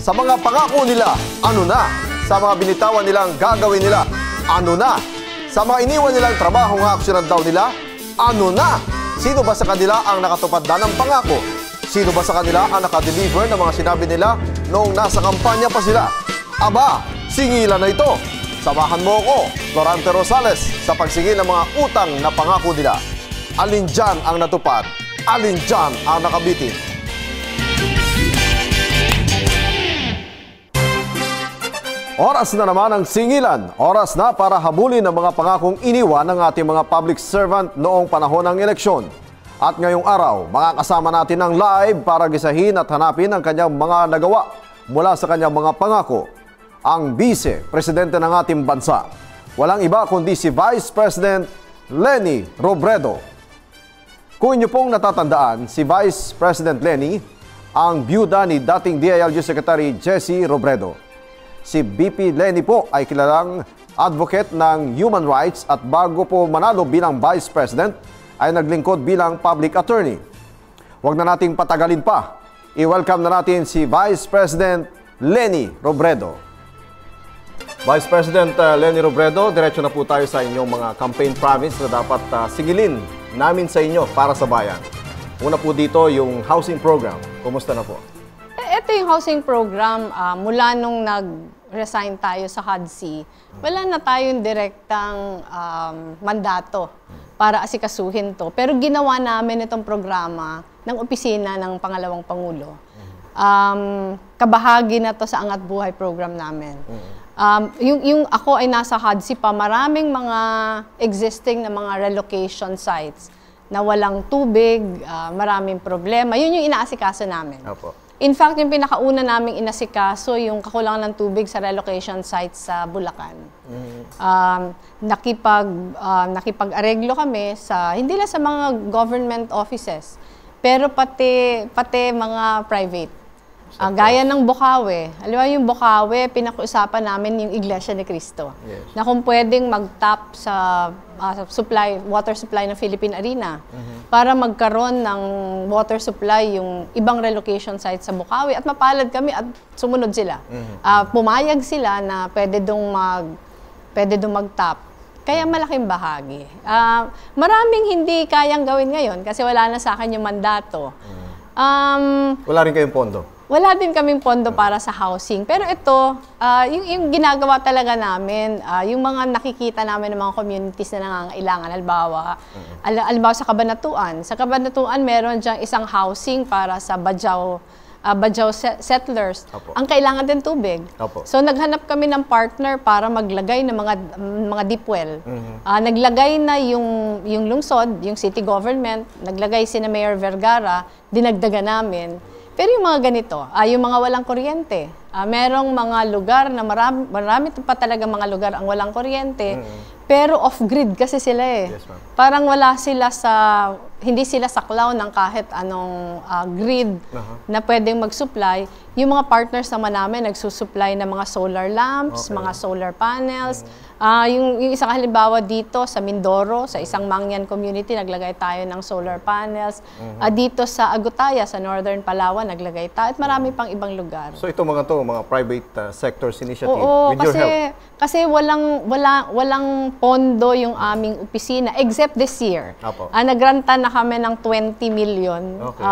Sa mga pangako nila, ano na? Sa mga binitawan nilang gagawin nila, ano na? Sa mga iniwan nilang trabaho nga aksyonan daw nila, ano na? Sino ba sa kanila ang nakatupad na ng pangako? Sino ba sa kanila ang nakadeliver ng mga sinabi nila noong nasa kampanya pa sila? Aba, singilan na ito. Samahan mo ako, Florante Rosales, sa pagsingil ng mga utang na pangako nila. Alin dyan ang natupad? Alin dyan ang nakabitin? Oras na naman ang singilan. Oras na para habulin ang mga pangakong iniwan ng ating mga public servant noong panahon ng eleksyon. At ngayong araw, makakasama natin ang live para gisahin at hanapin ang kanyang mga nagawa mula sa kanyang mga pangako. Ang Vice-Presidente ng ating bansa. Walang iba kundi si Vice President Leni Robredo. Kung inyo pong natatandaan, si Vice President Leni ang byuda ni dating DILG Secretary Jesse Robredo. Si VP Leni po ay kilalang advocate ng human rights at bago po manalo bilang Vice President ay naglingkod bilang public attorney. Huwag na nating patagalin pa. I-welcome na natin si Vice President Leni Robredo. Vice President Leni Robredo, diretso na po tayo sa inyong mga campaign promise na dapat sigilin namin sa inyo para sa bayan. Una po dito yung housing program. Kumusta na po? Ito yung housing program, mula nung nag-resign tayo sa HUD-C, wala na tayong direktang mandato para asikasuhin to. Pero ginawa namin itong programa ng opisina ng Pangalawang Pangulo. Kabahagi na to sa Angat Buhay program namin. Yung ako ay nasa HUD-C pa, maraming mga existing na mga relocation sites na walang tubig, maraming problema. Yun yung inaasikaso namin. Opo. In fact, yung pinakauna naming inasikaso, yung kakulangan ng tubig sa relocation sites sa Bulacan. Nakipag-areglo kami sa, hindi lang sa mga government offices, pero pati mga private. Gaya ng Bocaue. Alam mo yung Bocaue, pinakiusapan namin yung Iglesia ni Cristo. Yes. Na kung pwedeng mag-tap sa water supply ng Philippine Arena para magkaroon ng water supply yung ibang relocation sites sa Bocaue at mapalad kami at sumunod sila. Pumayag sila na pwede dong mag-tap. Kaya malaking bahagi. Maraming hindi kayang gawin ngayon kasi wala na sa akin yung mandato. Wala rin kayong pondo? Wala din kaming pondo para sa housing. Pero ito, yung ginagawa talaga namin, yung mga nakikita namin ng mga communities na nangangailangan, halimbawa sa Cabanatuan. Sa Cabanatuan, meron diyang isang housing para sa Bajau settlers. Opo. Ang kailangan din tubig. Opo. So naghanap kami ng partner para maglagay ng mga deep well. Naglagay na yung lungsod, yung city government, naglagay si na Mayor Vergara, dinagdagan namin. Pero yung mga ganito, yung mga walang kuryente, merong mga lugar na marami pa talaga mga lugar ang walang kuryente, pero off-grid kasi sila eh. Yes, parang hindi sila saklaw ng kahit anong grid na pwedeng mag-supply. Yung mga partners naman namin nagsusupply ng mga solar lamps, mga solar panels. Yung isang halimbawa dito sa Mindoro, sa isang Mangyan community, naglagay tayo ng solar panels. Dito sa Agutaya, sa Northern Palawan, naglagay tayo. At marami pang ibang lugar. So ito mga private sectors initiative with your help? Kasi walang pondo yung aming opisina, except this year. Nagranta na kami ng 20 million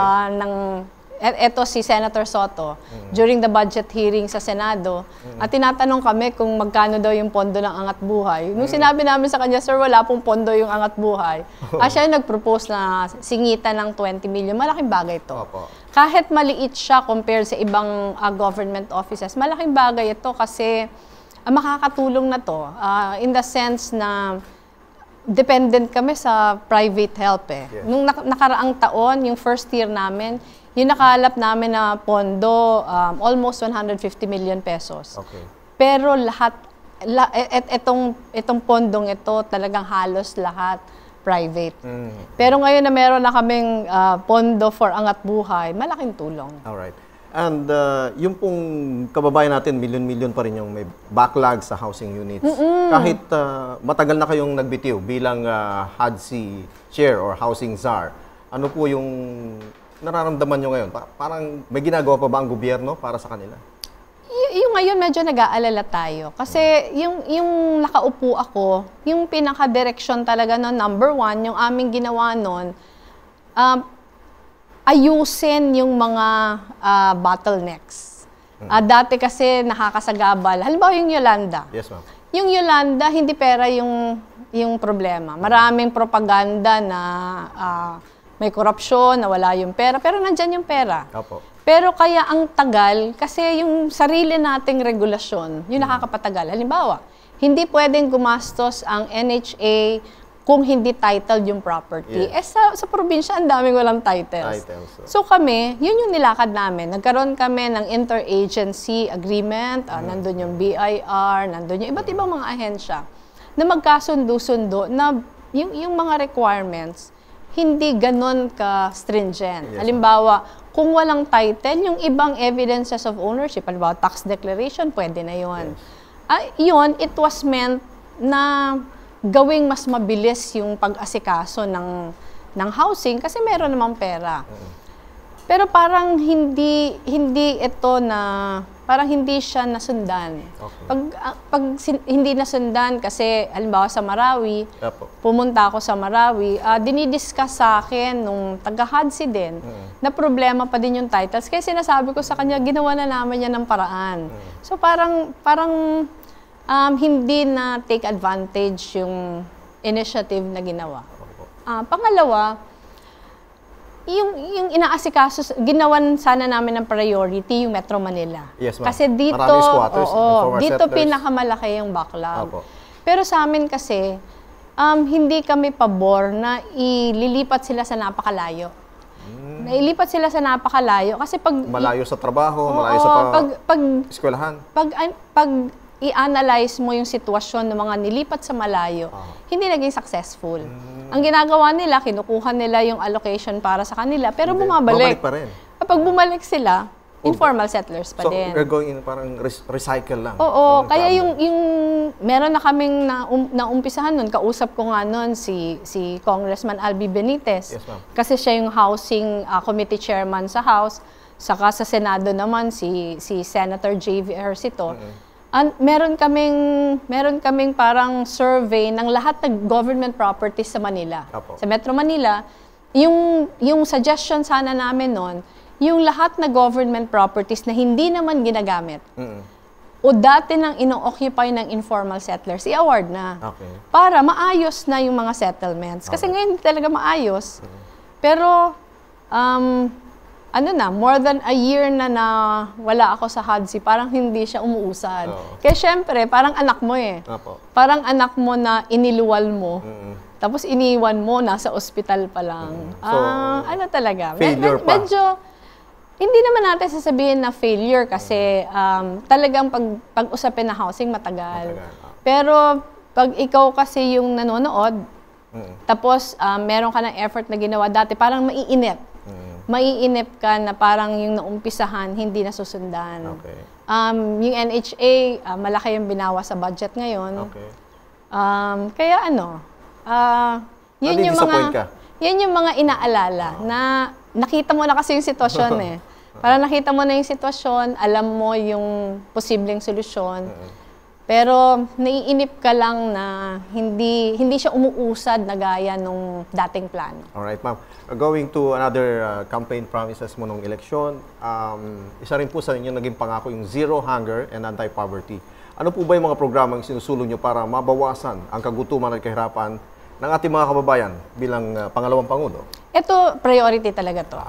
Eto si Senator Soto, during the budget hearing sa Senado, at tinatanong kami kung magkano daw yung pondo ng Angat Buhay. Nung sinabi namin sa kanya, sir, wala pong pondo yung Angat Buhay. Siya nag-propose na singitan ng 20 million. Malaking bagay ito. Kahit maliit siya compared sa ibang government offices, malaking bagay ito kasi makakatulong na to in the sense na dependent kami sa private help eh. Yes. Nung nakaraang taon, yung first year namin, yung nakalap namin na pondo, almost 150 million pesos. Okay. Pero itong pondong ito, talagang halos lahat private. Pero ngayon na meron na kaming pondo for Angat Buhay, malaking tulong. Alright. And yung pong kababayan natin, milyon-milyon pa rin yung may backlog sa housing units. Kahit matagal na kayong nagbitiw bilang HUD-C chair or housing czar, ano po yung nararamdaman nyo ngayon? Parang may ginagawa pa ba ang gobyerno para sa kanila? ngayon medyo nag-aalala tayo. Kasi yung nakaupo ako, yung pinaka-direksyon talaga no, number one, yung aming ginawa nun, ayusin yung mga bottlenecks. Dati kasi nakakasagabal. Halimbawa yung Yolanda. Yes, ma'am. Yung Yolanda, hindi pera yung problema. Maraming propaganda na may korupsyon, na wala yung pera. Pero nandyan yung pera. Opo. Pero kaya ang tagal, kasi yung sarili nating regulasyon, yung nakakapatagal. Halimbawa, hindi pwedeng gumastos ang NHA kung hindi titled yung property. Yes. Sa probinsya, ang daming walang titles. So. So kami, yun yung nilakad namin. Nagkaroon kami ng interagency agreement, nandun yung BIR, nandun yung iba't ibang mga ahensya, na magkasundo-sundo na yung mga requirements, hindi ganon ka-stringent. Yes, Halimbawa, kung walang title, yung ibang evidences of ownership, halimbawa tax declaration, pwede na yun. Yes. Yun, it was meant na gawing mas mabilis yung pag-asikaso ng housing kasi meron namang pera. Pero parang hindi ito na, parang hindi siya nasundan. Okay. Pag hindi nasundan kasi, halimbawa sa Marawi, pumunta ako sa Marawi, dinidiscuss sa akin nung taga-HUDSI din, na problema pa din yung titles. Kaya sinasabi ko sa kanya, ginawa na naman niya ng paraan. So parang hindi na take advantage yung initiative na ginawa. Pangalawa, yung inaasikaso, ginawan sana namin ng priority yung Metro Manila. Yes, ma'am. Kasi dito, dito pinakamalaki yung backlog. Pero sa amin kasi, hindi kami pabor na ililipat sila sa napakalayo. Nailipat sila sa napakalayo kasi pag... Malayo sa trabaho, malayo sa eskwelahan. Pag i-analyze mo yung sitwasyon ng mga nilipat sa malayo, hindi naging successful. Ang ginagawa nila, kinukuha nila yung allocation para sa kanila, pero bumabalik. Bumalik pa rin. Kapag bumalik sila, informal settlers pa din. So, we're going in parang recycle lang. Oo, kaya yung meron na kaming naumpisahan nun, kausap ko nga nun si Congressman Albi Benitez. Yes, ma'am. Kasi siya yung housing committee chairman sa House, saka sa Senado naman si Senator J.V. Ejercito. Meron kaming parang survey ng lahat ng government properties sa Manila. Sa Metro Manila, yung suggestion sana namin noon, yung lahat na government properties na hindi naman ginagamit, o dati nang ino-occupy ng informal settlers, i-award na. Para maayos na yung mga settlements. Kasi ngayon hindi talaga maayos. Pero, more than a year na wala ako sa HUDSI, parang hindi siya umuusad. Kaya syempre, parang anak mo eh. Parang anak mo na iniluwal mo, tapos iniwan mo, nasa ospital pa lang. So, talaga? Failure pa. Medyo, hindi naman natin sasabihin na failure kasi talagang pag-usapin na housing matagal. Pero pag ikaw kasi yung nanonood, tapos meron ka ng effort na ginawa dati, parang maiinip. Maiinip ka na parang yung naumpisahan, hindi nasusundan. Yung NHA, malaki yung binawa sa budget ngayon. Kaya yun yung mga inaalala na nakita mo na kasi yung sitwasyon eh. Parang nakita mo na yung sitwasyon, alam mo yung posibleng solusyon. Pero naiinip ka lang na hindi siya umuusad na gaya nung dating plano. Alright, ma'am. Going to another campaign promises mo nung eleksyon, isa rin po sa inyo naging pangako yung zero hunger and anti-poverty. Ano po ba yung mga programang sinusulong nyo para mabawasan ang kagutuman at kahirapan ng ating mga kababayan bilang pangalawang Pangulo? Ito, priority talaga to.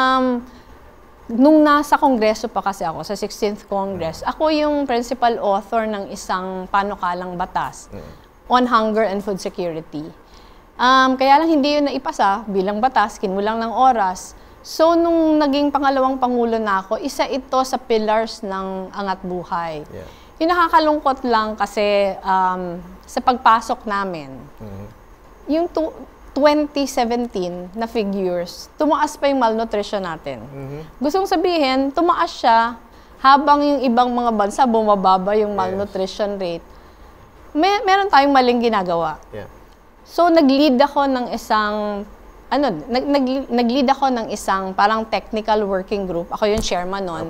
Nung nasa Kongreso pa kasi ako, sa 16th Congress, ako yung principal author ng isang panukalang batas on hunger and food security. Kaya lang hindi yun naipasa bilang batas, kinulang ng oras. So, nung naging pangalawang Pangulo na ako, isa ito sa pillars ng Angat Buhay. Yung nakakalungkot lang kasi sa pagpasok namin, yung 2017 na figures, tumaas pa yung malnutrition natin. Gusto kong sabihin, tumaas siya habang yung ibang mga bansa bumababa yung malnutrition rate. Meron tayong maling ginagawa. So nag-lead ako ng isang nag-lead ako ng isang parang technical working group. Ako yung chairman noon.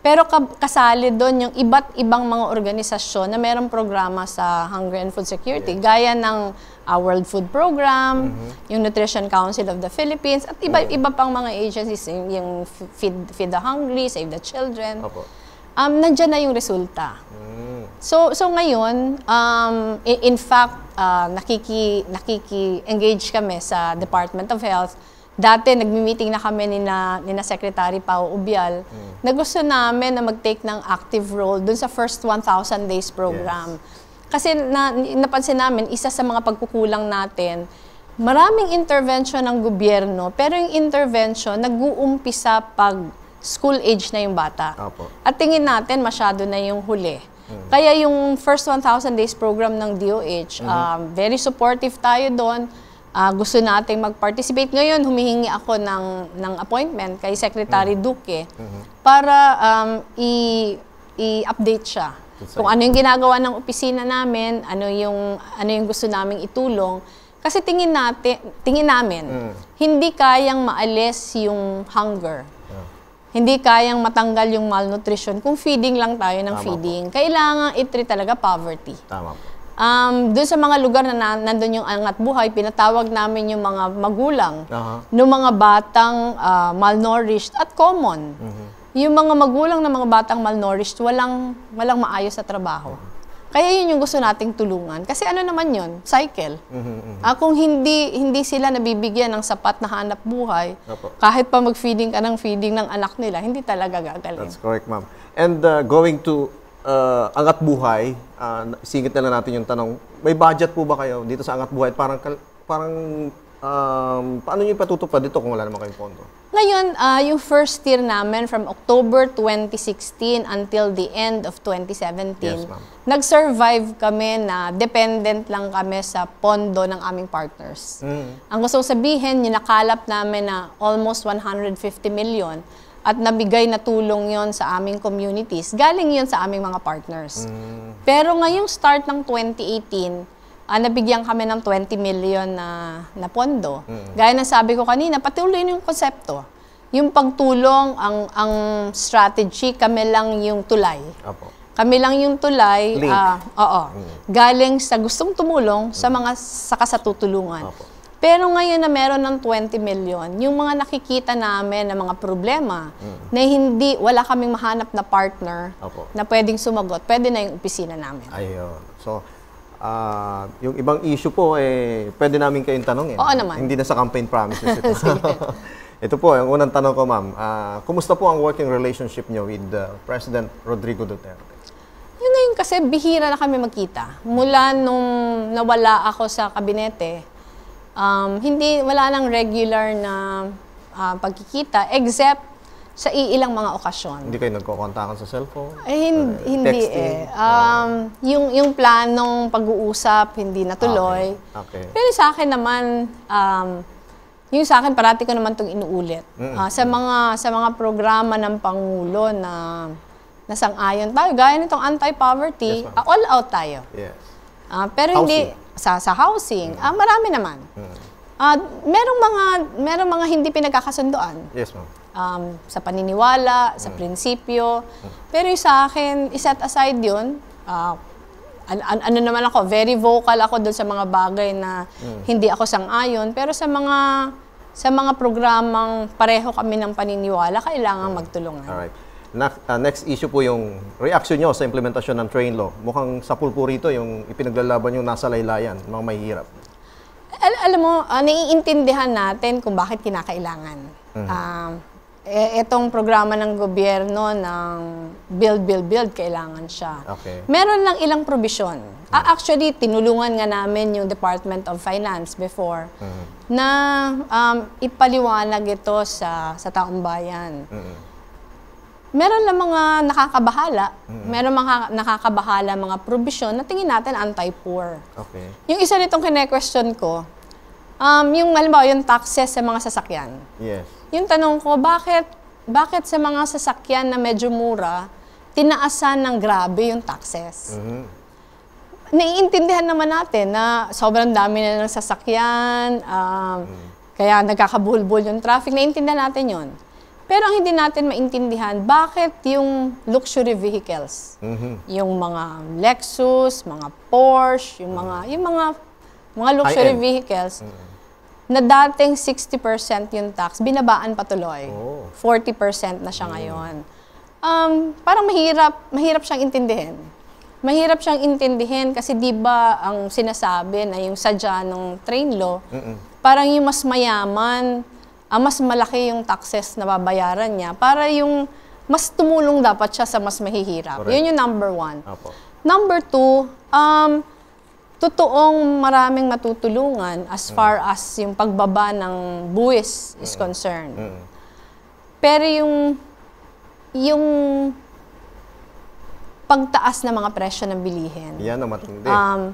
Pero kasali doon yung iba't ibang mga organisasyon na mayroong programa sa Hunger and Food Security, gaya ng World Food Program, yung Nutrition Council of the Philippines, at iba pang mga agencies, yung Feed the Hungry, Save the Children. Nandiyan na yung resulta. So ngayon, in fact, nakiki-engage kami sa Department of Health. Dati, nagmi-meeting na kami ni Secretary Pao Ubial na gusto namin na mag-take ng active role dun sa first 1,000 days program. Kasi napansin namin, isa sa mga pagkukulang natin, maraming intervention ng gobyerno, pero yung intervention nag-uumpisa pag school age na yung bata. At tingin natin, masyado na yung huli. Kaya yung first 1,000 days program ng DOH, very supportive tayo doon. Gusto nating mag-participate. Ngayon, humihingi ako ng appointment kay Secretary Duque para i-update siya. Kung ano yung ginagawa ng opisina namin, ano yung gusto naming itulong. Kasi tingin namin, hindi kayang maalis yung hunger. Hindi kayang matanggal yung malnutrition kung feeding lang tayo ng feeding. Kailangan i-treat talaga poverty. Tama po. Doon sa mga lugar na nandun yung Angat Buhay, pinatawag namin yung mga magulang ng mga batang malnourished at common. Yung mga magulang ng mga batang malnourished, walang maayos sa trabaho. Kaya yun yung gusto nating tulungan. Kasi ano naman yun? Cycle. Kung hindi sila nabibigyan ng sapat na hanap buhay, kahit pa mag-feeding ka ng feeding ng anak nila, hindi talaga gagaling. That's correct, ma'am. And going to Angat Buhay, singit na lang natin yung tanong, may budget po ba kayo dito sa Angat Buhay? Parang paano nyo ipatutupad dito kung wala naman kayong pondo? Ngayon, yung first year namin from October 2016 until the end of 2017, nag-survive kami na dependent lang kami sa pondo ng aming partners. Ang gusto sabihin, yung nakalap namin na almost 150 million at nabigay na tulong yon sa aming communities, galing yon sa aming mga partners. Pero ngayong start ng 2018, nabigyan kami ng 20 million na pondo. Gaya na sabi ko kanina, patuloy yung konsepto. Yung pagtulong, ang strategy, kami lang yung tulay. Kami lang yung tulay, galing sa gustong tumulong sa mga sakasatutulungan. Pero ngayon na meron ng 20 million, yung mga nakikita namin na mga problema na wala kaming mahanap na partner na pwedeng sumagot, pwede na yung opisina namin. Ayun. So, yung ibang issue po, pwede namin kayong tanongin. Oo naman. Hindi na sa campaign promises ito. Ito po, yung unang tanong ko, ma'am. Kumusta po ang working relationship niyo with President Rodrigo Duterte? Yung ngayon kasi, bihira na kami magkita. Mula nung nawala ako sa kabinete, wala nang regular na pagkikita, except sa iilang mga okasyon. Hindi kayo nagkokontakan sa cellphone? Hindi yung planong pag-uusap, hindi natuloy. Pero sa akin naman, yung sa akin, parati ko naman itong inuulit. Sa mga programa ng Pangulo na nasang-ayon tayo, gaya nitong anti-poverty, all out tayo. Pero hindi sa housing, marami naman. Merong mga hindi pinagkakasunduan. Yes, ma'am. Sa paniniwala, sa prinsipyo. Pero sa akin, iset aside yun. Ano naman ako, very vocal ako doon sa mga bagay na hindi ako sang-ayon. Pero sa mga programang pareho kami ng paniniwala, kailangan magtulungan. Alright. Next issue po yung reaction nyo sa implementasyon ng train law. Mukhang sapul po rito yung ipinaglalaban yung nasa laylayan, mga mahihirap. Alam mo, naiintindihan natin kung bakit kinakailangan. Itong programa ng gobyerno ng build, kailangan siya. Meron lang ilang probisyon. Actually, tinulungan nga namin yung Department of Finance before na ipaliwanag ito sa taong bayan. Meron lang mga nakakabahala. Meron mga nakakabahala mga probisyon na tingin natin anti-poor. Yung isa nitong kine-question ko, yung halimbawa yung taxes sa mga sasakyan. Yung tanong ko, bakit sa mga sasakyan na medyo mura, tinaasan ng grabe yung taxes? Naiintindihan naman natin na sobrang dami na ng sasakyan, kaya nagkakabulbul yung traffic. Naiintindihan natin yun. Pero ang hindi natin maintindihan, bakit yung luxury vehicles, yung mga Lexus, mga Porsche, yung mga luxury High-end. vehicles, na dating 60% yung tax, binabaan patuloy. 40% na siya ngayon. Parang mahirap siyang intindihin. Mahirap siyang intindihin kasi di ba ang sinasabi na yung sadya ng train law, parang yung mas mayaman, mas malaki yung taxes na babayaran niya para yung mas tumulong dapat siya sa mas mahihirap. Correct. Yun yung number 1. Apo. Number 2, totoong maraming matutulungan as far as yung pagbaba ng buwis is concerned. Pero yung pagtaas ng mga presyo ng bilihin, Yan ang matindi.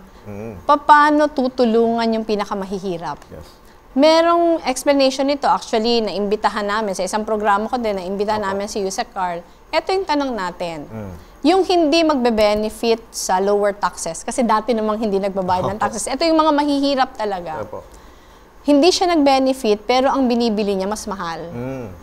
paano tutulungan yung pinakamahihirap? Yes. Merong explanation nito. Actually, naimbitahan namin sa isang programa ko din, naimbitahan namin si Yusek Carl. Ito yung tanong natin. Yung hindi magbe-benefit sa lower taxes, kasi dati namang hindi nagbabayad ng taxes. Ito yung mga mahihirap talaga. Apo. Hindi siya nag-benefit, pero ang binibili niya mas mahal.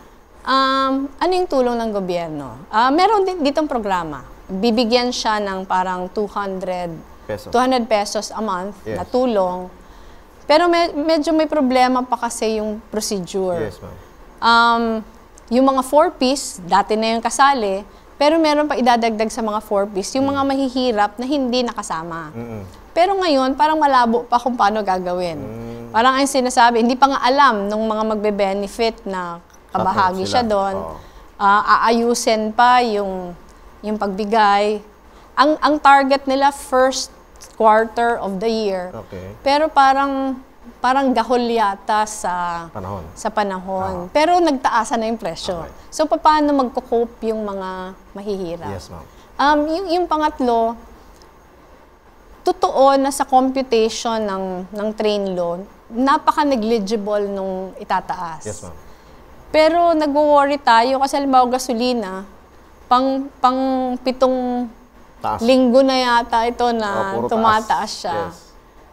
Ano yung tulong ng gobyerno? Meron din ditong programa. Bibigyan siya ng parang 200 pesos a month na tulong. Pero medyo may problema pa kasi yung procedure. Yes, ma'am. Yung mga 4-piece, dati na yung kasali, pero meron pa idadagdag sa mga 4-piece, yung mga mahihirap na hindi nakasama. Pero ngayon, parang malabo pa kung paano gagawin. Parang ang sinasabi, hindi pa nga alam nung mga magbe-benefit na kabahagi siya doon. Aayusin pa yung pagbigay. Ang target nila, first quarter of the year. Okay. Pero parang gahol yata sa panahon. Pero nagtaasan na yung presyo. Okay. So, paano magko-cope yung mga mahihirap? Yes, ma'am. Yung pangatlo, totoo na sa computation ng train loan, napaka-negligible nung itataas. Yes, ma'am. Pero nagwo-worry tayo kasi halimbawa gasolina, pang 7 linggo na yata ito na tumataas siya. Yes.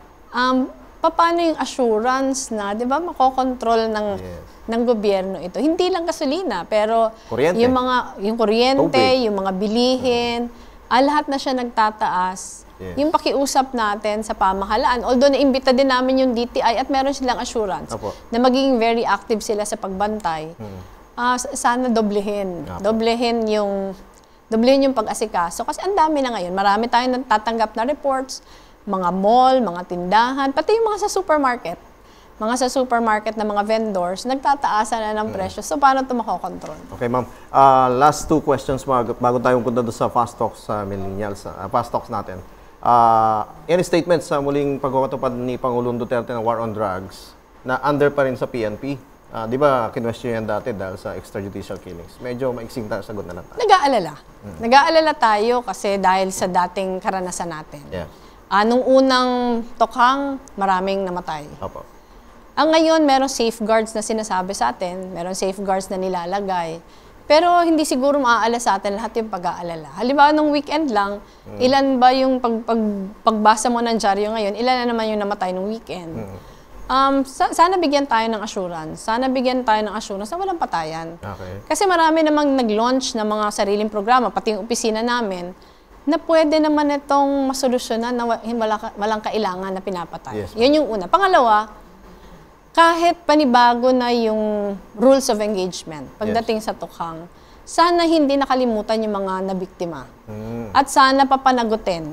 Paano yung assurance na, di ba, makokontrol ng gobyerno ito? Hindi lang gasolina, pero Kuryente. yung kuryente, Tubig. yung mga bilihin, lahat na siya nagtataas. Yes. Yung pakiusap natin sa pamahalaan, although naimbita din namin yung DTI at meron silang assurance na magiging very active sila sa pagbantay, sana doblehin. Doblehin yung pag-asikaso. Kasi ang dami na ngayon. Marami tayong natatanggap na reports, mga mall, mga tindahan, pati yung mga sa supermarket. Mga sa supermarket na mga vendors, nagtataasan na ng presyo. So, paano ito makokontrol? Okay, ma'am. Last 2 questions bago tayo punta doon sa Fast Talks sa millennials, Fast Talks natin. Any statements sa muling pagkakatupad ni Pangulong Duterte ng war on drugs na under pa rin sa PNP? Di ba, kinwestiyon yan dati dahil sa extrajudicial killings? Medyo maiksing sagot na lang tayo. Nag-aalala. Nag-aalala tayo kasi dahil sa dating karanasan natin. Yes. Nung unang tokhang, maraming namatay. Opo. Ngayon, merong safeguards na sinasabi sa atin, merong safeguards na nilalagay. Pero hindi siguro maaalala sa atin lahat yung pag-aalala. Halimbawa, nung weekend lang, ilan ba yung pagbasa mo ng dyaryo ngayon, ilan na naman yung namatay nung weekend? Sana bigyan tayo ng assurance. Sana bigyan tayo ng assurance na walang patayan. Okay. Kasi marami namang nag-launch ng mga sariling programa, pati yung opisina namin, na pwede naman itong masolusyonan na walang kailangan na pinapatay. Yes, yun yung una. Pangalawa, kahit panibago na yung rules of engagement pagdating sa tukhang, sana hindi nakalimutan yung mga nabiktima. At sana papanagutin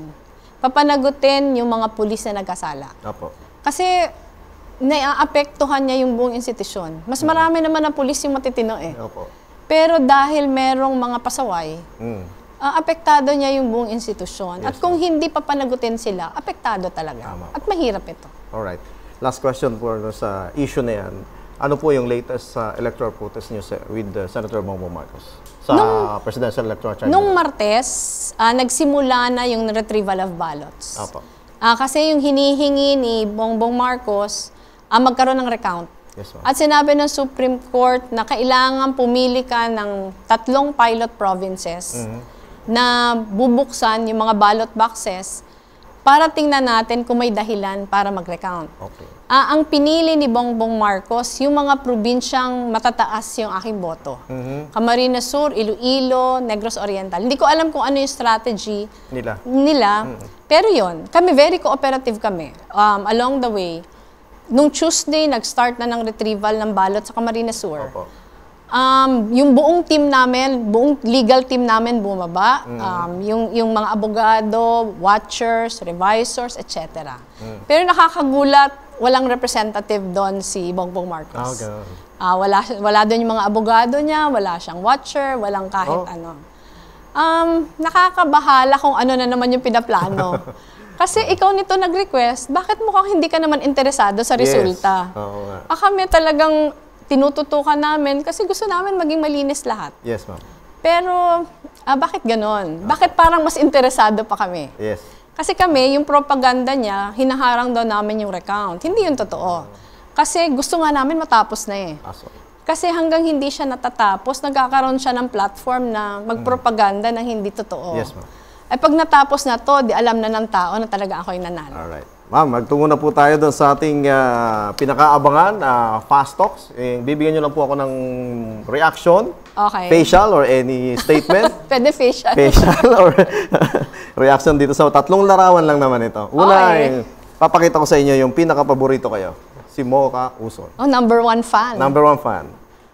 yung mga pulis na nagkasala. Opo. Kasi naiaapektuhan niya yung buong institusyon. Mas marami naman na pulis yung matitino eh. Opo. Pero dahil merong mga pasaway, apektado niya yung buong institusyon. Yes, at kung hindi papanagutin sila, apektado talaga. Tama. At mahirap ito. Alright. Last question po sa issue na yan. Ano po yung latest electoral protest niyo with Senator Bongbong Marcos sa Presidential Electoral Tribunal? Nung Martes, nagsimula na yung retrieval of ballots. Opo. Kasi yung hinihingi ni Bongbong Marcos, magkaroon ng recount. Yes, ma'am. At sinabi ng Supreme Court na kailangan pumili ka ng 3 pilot provinces na bubuksan yung mga ballot boxes para tingnan natin kung may dahilan para mag-recount. Okay. Ang pinili ni Bongbong Marcos, yung mga probinsyang matataas yung aking boto. Camarines Sur, Iloilo, Negros Oriental. Hindi ko alam kung ano yung strategy nila. Pero yon, kami very cooperative kami. Along the way, nung Tuesday, nag-start na ng retrieval ng balot sa Camarines Sur. Yung buong team namin, buong legal team namin bumaba. Yung mga abogado, watchers, revisors, etc. Pero nakakagulat, walang representative doon si Bongbong Marcos. Wala doon yung mga abogado niya, wala siyang watcher, walang kahit ano. Nakakabahala kung ano na naman yung pinaplano. Kasi ikaw nito nag-request, bakit mukhang hindi ka naman interesado sa resulta? Kami talagang tinututukan namin kasi gusto namin maging malinis lahat. Yes, ma'am. Pero, bakit ganon? Bakit parang mas interesado pa kami? Yes. Kasi kami, yung propaganda niya, hinaharang daw namin yung recount. Hindi yun totoo. Kasi gusto nga namin matapos na eh. Kasi hanggang hindi siya natatapos, nagkakaroon siya ng platform na magpropaganda ng hindi totoo. Yes, ma'am. Ay pag natapos na to, di alam na ng tao na talaga ako yung nanalo. Alright. Ma'am, magtungo na po tayo doon sa ating pinakaabangan, Fast Talks. Bibigyan nyo lang po ako ng reaction, facial or any statement. Pwede facial. Facial or reaction dito sa tatlong larawan lang naman ito. Una, papakita ko sa inyo yung pinaka-paborito kayo. Si Mocha Uson. Number 1 fan. Number 1 fan.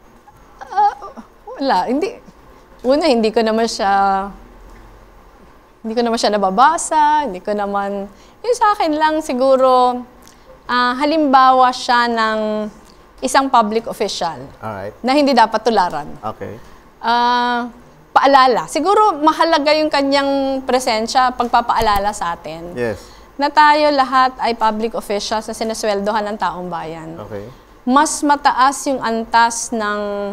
Wala. Hindi ko naman siya nababasa, hindi ko naman, yung sa akin lang siguro, halimbawa siya ng isang public official na hindi dapat tularan. Paalala. Siguro mahalaga yung kanyang presensya, pagpapaalala sa atin. Yes. Na tayo lahat ay public officials na sinasweldohan ng taong bayan. Mas mataas yung antas ng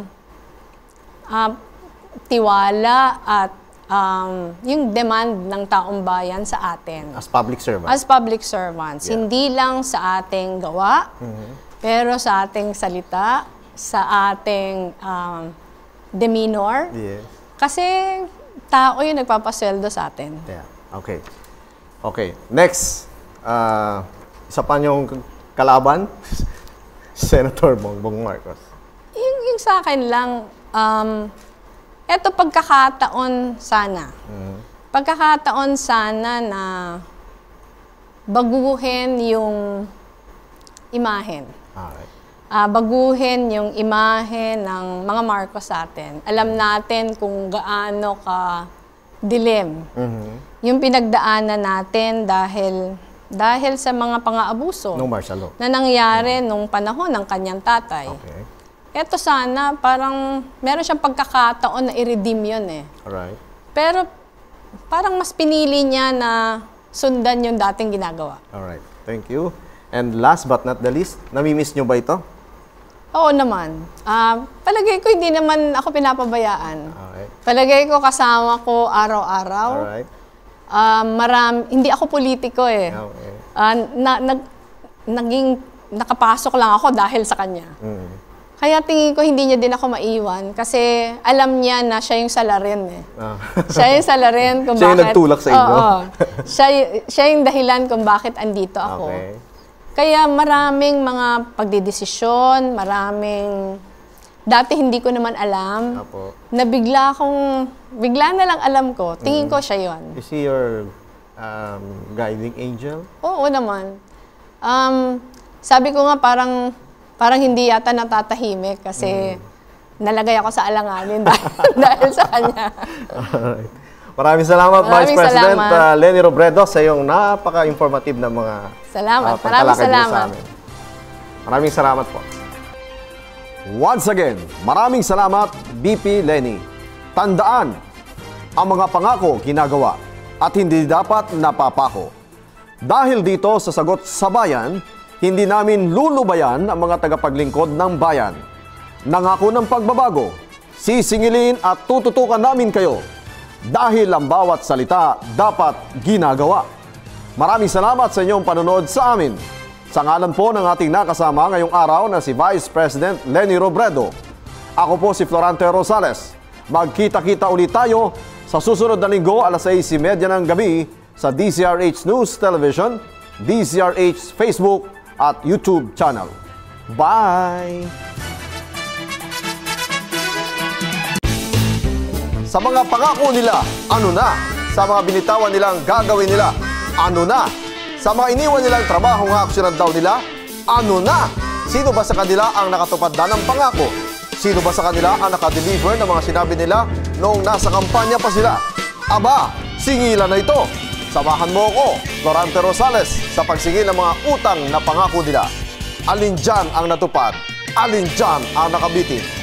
tiwala at yung demand ng taong bayan sa atin. As public servants. As public servants. Yeah. Hindi lang sa ating gawa, pero sa ating salita, sa ating demeanor. Yes. Kasi tao yung nagpapasweldo sa atin. Yeah. Okay. Next. Isa pa niyong kalaban, Senator Bongbong Marcos. Yung sa akin lang, eto pagkakataon sana. Pagkakataon sana na baguhin yung imahen. Baguhin yung imahen ng mga Marcos sa atin. Alam natin kung gaano ka dilim yung pinagdaanan natin dahil sa mga pang-aabuso na nangyari nung panahon ng kanyang tatay. Eto sana, parang meron siyang pagkakataon na i-redeem yun eh. Pero parang mas pinili niya na sundan yung dating ginagawa. Alright. Thank you. And last but not the least, namimiss nyo ba ito? Oo naman. Palagay ko hindi naman ako pinapabayaan. Palagay ko kasama ko araw-araw. Hindi ako politiko eh. Nakapasok lang ako dahil sa kanya. Kaya tingin ko hindi niya din ako maiwan kasi alam niya na siya yung salarin eh. Siya yung salarin kung siya bakit... Siya yung nagtulak sa inyo. Siya yung dahilan kung bakit andito ako. Kaya maraming mga pagdidesisyon, dati hindi ko naman alam, na bigla na lang alam ko, tingin ko siya yon. Is he your guiding angel? Oo naman. Sabi ko nga parang hindi yata natatahimik kasi nalagay ako sa alanganin dahil sa kanya. Alright. Maraming salamat, Vice President Leni Robredo, sa iyong napaka-informative na mga Maraming salamat. Maraming salamat po. Once again, maraming salamat, BP Leni. Tandaan, ang mga pangako ginagawa at hindi dapat napapako. Dahil dito sa Sagot sa Bayan, hindi namin lulubayan ang mga tagapaglingkod ng bayan. Nangako ng pagbabago, sisingilin at tututukan namin kayo dahil ang bawat salita dapat ginagawa. Maraming salamat sa inyong panonood sa amin. Sa ngalan po ng ating nakasama ngayong araw na si Vice President Leni Robredo, ako po si Florante Rosales. Magkita-kita ulit tayo sa susunod na linggo alas 6:30 ng gabi sa DZRH News Television, DZRH Facebook at YouTube channel. Bye! Sa mga pangako nila, ano na? Sa mga binitawan nilang gagawin nila, ano na? Sa mga iniwan nilang trabahong aaksyonan daw nila, ano na? Sino ba sa kanila ang nakatupad na ng pangako? Sino ba sa kanila ang nakadeliver ng mga sinabi nila noong nasa kampanya pa sila? Aba, singilan na ito. Samahan mo ako, Florante Rosales, sa pagsingil ng mga utang na pangako nila. Alin dyan ang natupad? Alin dyan ang nakabitin?